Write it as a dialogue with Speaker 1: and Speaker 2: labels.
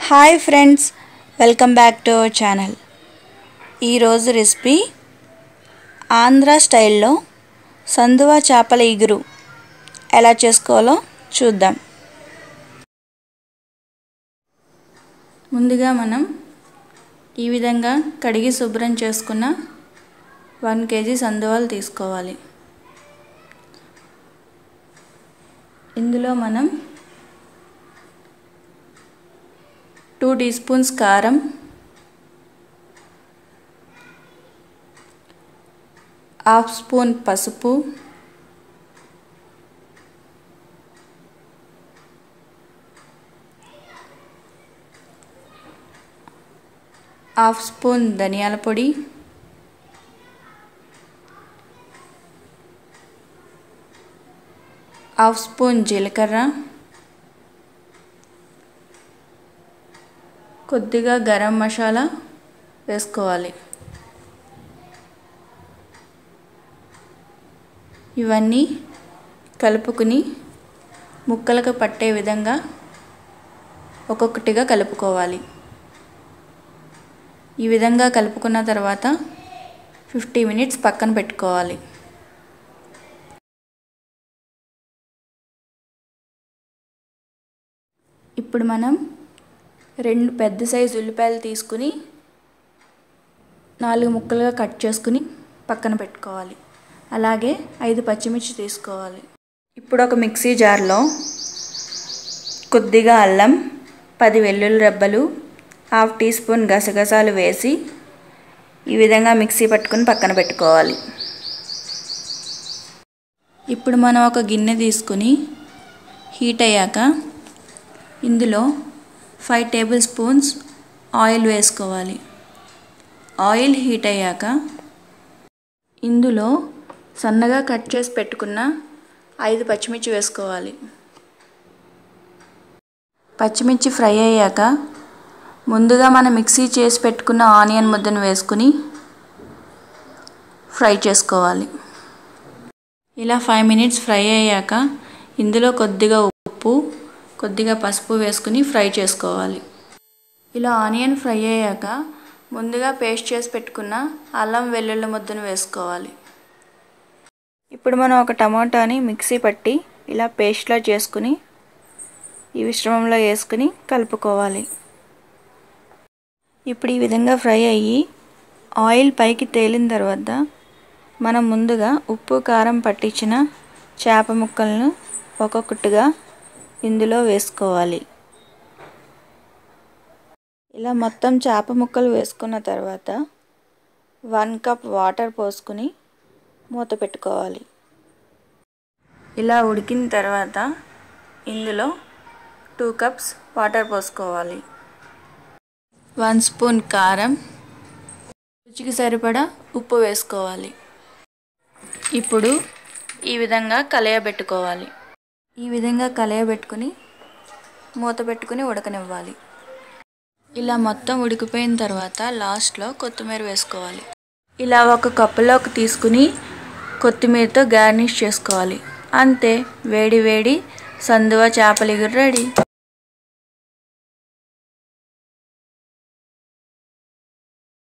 Speaker 1: Hi friends, welcome back to our channel. ఈరోజు recipe Andhra స్టైల్లో సందువా చేపల ఇగురు ఎలా చేసుకోవాలో చూద్దాం. ముందుగా మనం ఈ విధంగా కడిగి శుభ్రం చేసుకున్న 1 kg సందువాలు తీసుకోవాలి. ఇందులో మనం 2 teaspoons కారం, 1/2 spoon పసుపు, 1/2 spoon ధనియాల పొడి, 1/2 spoon జీలకర్ర, కొద్దిగా గరం మసాలా వేసుకోవాలి. ఇవన్నీ కలుపుకుని ముక్కలకు పట్టే విధంగా ఒక్కొక్కటిగా కలుపుకోవాలి. ఈ విధంగా కలుపుకున్న తర్వాత 50 minutes పక్కన పెట్టుకోవాలి. ఇప్పుడు మనం 2 పెద్ద సైజు ఉల్లిపాయలు తీసుకుని 4 ముక్కలుగా కట్ చేసుకుని పక్కన పెట్టుకోవాలి. అలాగే 5 పచ్చిమిర్చి తీసుకోవాలి. ఇప్పుడు ఒక మిక్సీ జార్లో కొద్దిగా అల్లం, 10 వెల్లుల్లి రెబ్బలు, 1/2 teaspoon గసగసాలు వేసి ఈ విధంగా మిక్సీ పట్టుకుని పక్కన పెట్టుకోవాలి. ఇప్పుడు మనం ఒక గిన్నె తీసుకుని హీట్ అయ్యాక ఇందులో 5 tablespoons ఆయిల్ వేసుకోవాలి. ఆయిల్ హీట్ అయ్యాక ఇందులో సన్నగా కట్ చేసి పెట్టుకున్న 5 పచ్చిమిర్చి వేసుకోవాలి. పచ్చిమిర్చి ఫ్రై అయ్యాక ముందుగా మనం మిక్సీ చేసి పెట్టుకున్న ఆనియన్ ముద్దను వేసుకుని ఫ్రై చేసుకోవాలి. ఇలా 5 minutes ఫ్రై అయ్యాక ఇందులో కొద్దిగా ఉప్పు, కొద్దిగా పసుపు వేసుకుని ఫ్రై చేసుకోవాలి. ఇలా ఆనియన్ ఫ్రై అయ్యాక ముందుగా పేస్ట్ చేసి పెట్టుకున్న అల్లం వెల్లుల్లి ముద్దను వేసుకోవాలి. ఇప్పుడు మనం ఒక టమాటాని మిక్సీ పట్టి ఇలా పేస్ట్లా చేసుకుని ఈ మిశ్రమంలో వేసుకుని కలుపుకోవాలి. ఇప్పుడు ఈ విధంగా ఫ్రై అయ్యి ఆయిల్ పైకి తేలిన తర్వాత మనం ముందుగా ఉప్పు కారం పట్టించిన చేప ముక్కలను ఒక్కొక్కటిగా ఇందులో వేసుకోవాలి. ఇలా మొత్తం చేప ముక్కలు వేసుకున్న తర్వాత 1 cup వాటర్ పోసుకుని మూత పెట్టుకోవాలి. ఇలా ఉడికిన తర్వాత ఇందులో 2 cups వాటర్ పోసుకోవాలి. 1 spoon కారం, రుచికి సరిపడా ఉప్పు వేసుకోవాలి. ఇప్పుడు ఈ విధంగా కలయబెట్టుకోవాలి. ఈ విధంగా కలయబెట్టుకుని మూత పెట్టుకుని ఉడకనివ్వాలి. ఇలా మొత్తం ఉడికిపోయిన తర్వాత లాస్ట్లో కొత్తిమీర వేసుకోవాలి. ఇలా ఒక కప్పులోకి తీసుకుని కొత్తిమీరతో గార్నిష్ చేసుకోవాలి. అంతే, వేడి వేడి సందువా చేపల ఇగురు రెడీ.